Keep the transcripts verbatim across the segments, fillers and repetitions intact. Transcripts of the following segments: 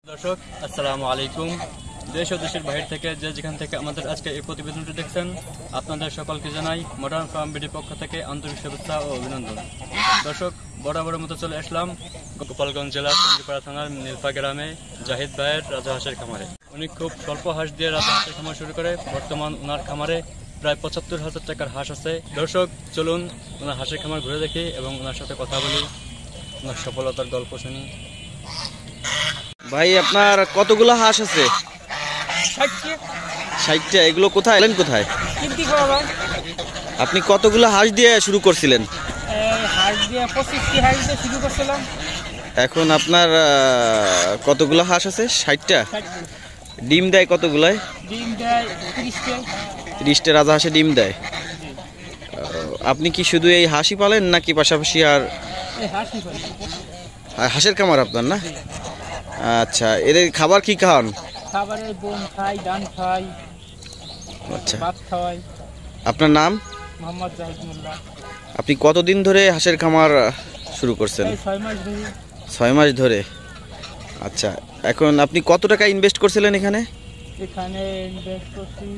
দর্শক আসসালামু আলাইকুম। দেশ ও দেশের বাইরে থেকে যে যেখান থেকে আমাদের আজকে এই প্রতিবেদনটি দেখছেন আপনাদের সকলকে জানাই মডার্ন ফার্ম বিডির পক্ষ থেকে আন্তরিক শুভেচ্ছা ও অভিনন্দন। দর্শক বরাবরের মতো চলে আসলাম গোপালগঞ্জ জেলার টঙ্গিপাড়া থানার নীলফা গ্রামে জাহিদ ভাইয়ের রাজহাঁসের খামারে। উনি খুব স্বল্প হাঁস দিয়ে রাজহাঁসের খামার শুরু করে বর্তমান ওনার খামারে প্রায় পঁচাত্তর হাজার টাকার হাঁস আছে। দর্শক চলুন ওনার হাঁসের খামার ঘুরে দেখি এবং ওনার সাথে কথা বলি, ওনার সফলতার গল্প শুনি। ভাই আপনার কতগুলো হাঁস আছে? ষাটটা। এগুলো কোথায় এলেন কোথায়? আপনি কতগুলো হাঁস দিয়ে শুরু করছিলেন? এখন আপনার কতগুলো হাঁস আছে? ষাটটা। ডিম দেয় কতগুলোয়? ত্রিশটা রাজহাঁসে ডিম দেয়। আপনি কি শুধু এই হাঁসই পালেন নাকি পাশাপাশি আর হাঁসের খামার আপনার? না, আচ্ছা। এর খাবার কি খাওয়ান? খাবারে বোন খাই, ধান খাই, আচ্ছা। ভাত খাওয়াই। আপনার নাম? মোহাম্মদ জাহিদ মোল্লা। আপনি কতদিন ধরে হাঁসের খামার শুরু করছেন? ছয় মাস ধরে। ছয় মাস ধরে। আচ্ছা, এখন আপনি কত টাকা ইনভেস্ট করছিলেন এখানে? এখানে ইনভেস্ট করছি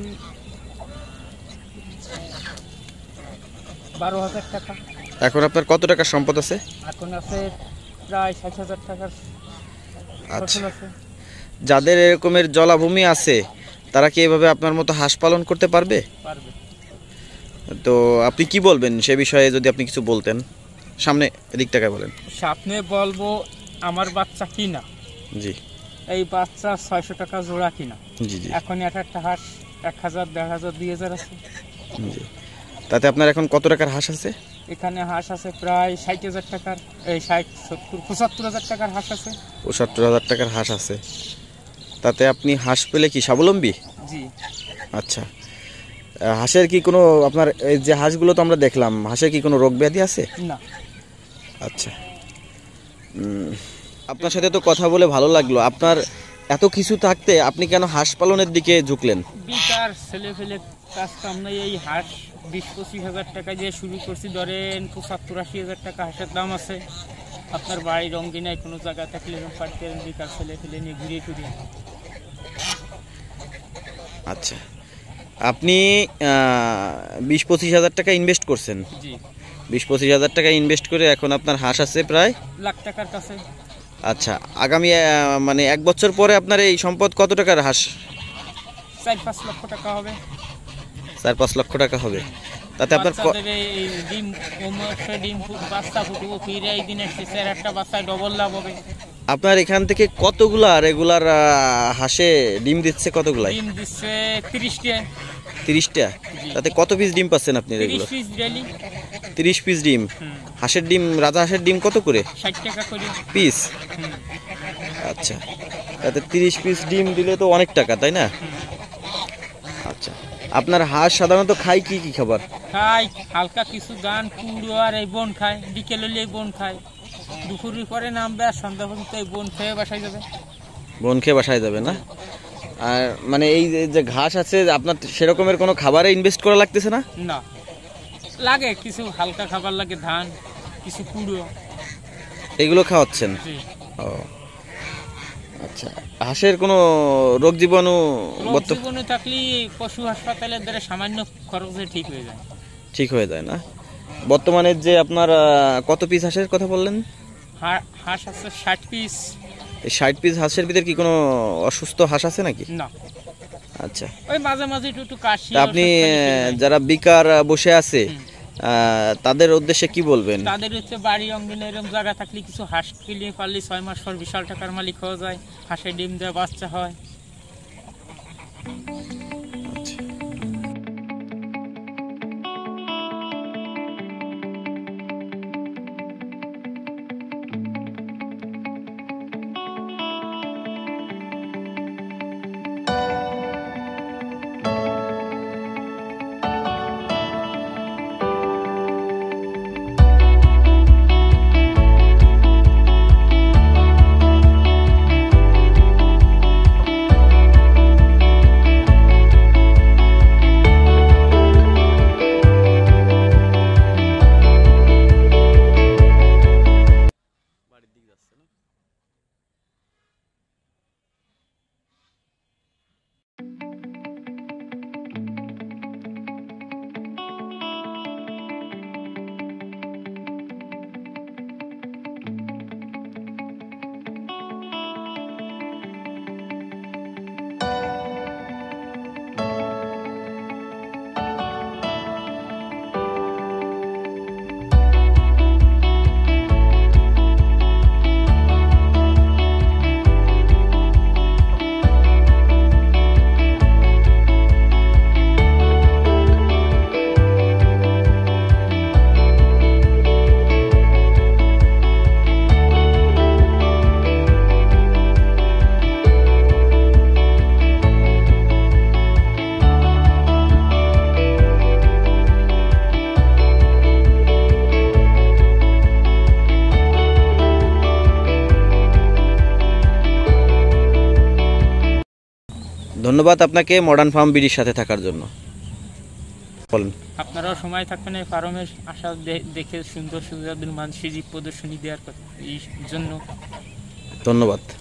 বারো হাজার টাকা। এখন আপনার কত টাকার সম্পদ আছে? এখন আছে প্রায় ষাট হাজার টাকার। আচ্ছা, যাদের এরকমের জলাভূমি আছে তারা কি এভাবে আপনার মতো হাঁস পালন করতে পারবে? পারবে। তো আপনি কি বলবেন সে বিষয়ে যদি আপনি কিছু বলতেন? সামনে এদিক টাকায় বলেন। সামনে বলবো আমার বাচ্চা কিনা। জি। এই বাচ্চা ছয়শো টাকা জোড়া কিনা। জি জি। এখন এক একটা হাঁস এক হাজার দেড় হাজার দুই হাজার আছে। জি। তাতে আপনার এখন কত টাকার হাঁস আছে? এখানে হাঁস আছে প্রায় ষাট হাজার টাকার, এই ষাট সত্তর পঁচাত্তর হাজার টাকার হাঁস আছে। পঁচাত্তর হাজার টাকার হাঁস আছে। তাতে আপনি হাঁস পেলে কি স্বাবলম্বী? জি। আচ্ছা, হাঁসের কি কোনো আপনার এই যে হাঁসগুলো তো আমরা দেখলাম, হাঁসের কি কোনো রোগ ব্যাধি আছে? না। আচ্ছা, আপনার সাথে তো কথা বলে ভালো লাগলো। আপনার এত কিছু থাকতে আপনি কেন হাঁস পালনের দিকে ঝুঁকলেন? বেকার ছেলে ফেলে কাজ কাম নাই। এই হাঁস বিশ পঁচিশ হাজার টাকা দিয়ে শুরু করছি। ধরেন পঁচাত্তর আশি হাজার টাকা হাঁসের দাম আছে। আপনার বাড়ি রঙ্গিনায় কোনো জায়গা থাকলে পারতে বেকার ছেলে ফেলে নিয়ে ঘুরে ঘুরে। আচ্ছা, আপনি বিশ পঁচিশ হাজার টাকা ইনভেস্ট করছেন? জি। বিশ পঁচিশ হাজার টাকা ইনভেস্ট করে এখন আপনার হাঁস আছে প্রায় লাখ টাকার কাছে। আচ্ছা, আগামী মানে এক বছর পরে আপনার এই সম্পদ কত টাকার হাঁস? চার পাঁচ লক্ষ টাকা হবে। চার পাঁচ লক্ষ টাকা হবে। তাতে আপনার ডিম ডিম বাচ্চা ফুটবো ফিরে এই দিনে চার একটা বাচ্চায় ডবল লাভ হবে। আপনার এখান থেকে কতগুলা রেগুলার হাঁসে ডিম দিচ্ছে? কতগুলা ডিম দিচ্ছে? তিরিশটা। তিরিশটা। তাতে কত পিস ডিম পাচ্ছেন আপনি রেগুলার? তিরিশ পিস ডিম। হাঁসের ডিম, রাজা হাঁসের ডিম কত করে? ষাট টাকা করে পিস। আচ্ছা, তাতে তিরিশ পিস ডিম দিলে তো অনেক টাকা, তাই না? আচ্ছা, আপনার হাঁস সাধারণত খায় কি কি খাবার? খায় হালকা কিছু গান কুড়ো আর এই বোন খায়। বিকেল হলে এই বোন খায়। দুপুরের পরে নামবে আর সন্ধ্যা পর্যন্ত এই বোন খেয়ে বাসায় যাবে। বোন খেয়ে বাসায় যাবে না? আর মানে এই যে ঘাস আছে আপনার সেরকমের কোনো খাবারে ইনভেস্ট করা লাগতেছে না? না, লাগে কিছু হালকা খাবার লাগে, ধান কিছু কুড়ো এগুলো খাওয়াচ্ছেন? ও আচ্ছা, হাঁসের কোনো রোগ জীবাণু জীবাণু থাকলে পশু হাসপাতালের দ্বারা সামান্য খরচে ঠিক হয়ে যায়। ঠিক হয়ে যায় না? বর্তমানে যে আপনার কত পিস হাঁসের কথা বললেন? হাঁস আছে ষাট পিস। এই ষাট পিস হাঁসের ভিতরে কি কোনো অসুস্থ হাঁস আছে নাকি? না। আচ্ছা, ওই মাঝে মাঝে একটু একটু কাশি। আপনি যারা বেকার বসে আছে তাদের উদ্দেশ্যে কি বলবেন? তাদের হচ্ছে বাড়ি অঙ্গনে এরকম জায়গা থাকলে কিছু হাঁস কিনে পারলে ছয় মাস পর বিশাল টাকার মালিক হওয়া যায়। হাঁসের ডিম দেওয়া বাচ্চা হয়। ধন্যবাদ আপনাকে মডার্ন ফার্ম বিডির সাথে থাকার জন্য। বলেন। আপনারাও সময় থাকবেন এই ফার্মের আশা দে- দেখে সুন্দর সুন্দর মানুষের প্রদর্শনী দেওয়ার কথা- এই জন্য ধন্যবাদ।